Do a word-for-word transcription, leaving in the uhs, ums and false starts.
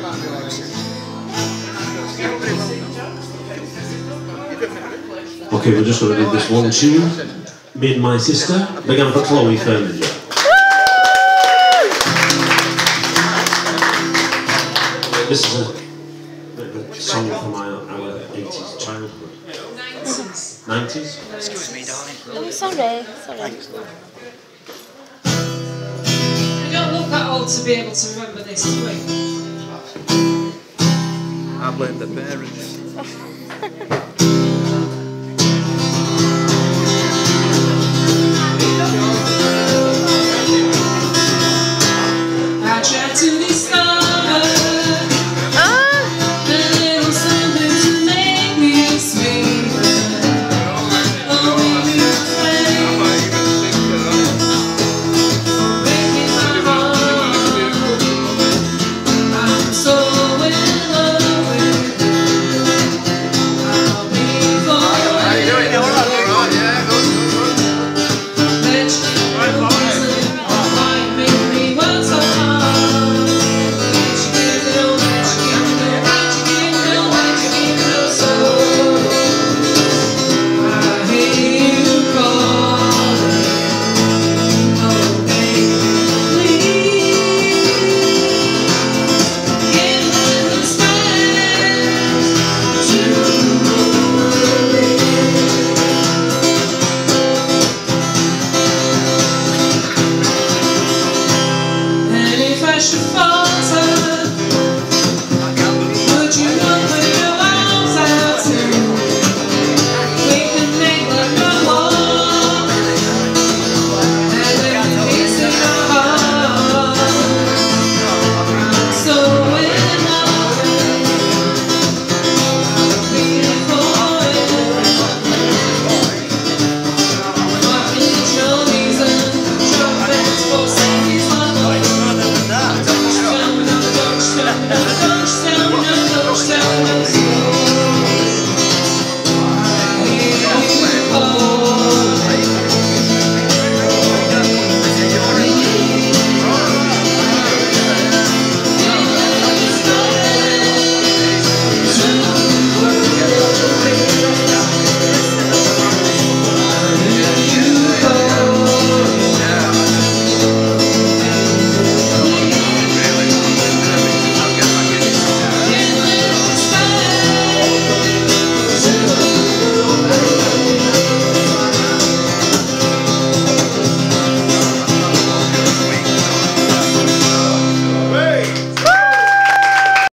Okay, we're just going to do this one tune. Me and My Sister. Big hand for Chloe Furniture. This is a, a song from my, our eighties childhood. nineties? Excuse me, darling. Oh, sorry, sorry. You don't look that old to be able to remember this, do we? I blame the parents. I tried to discover Ha ha ha!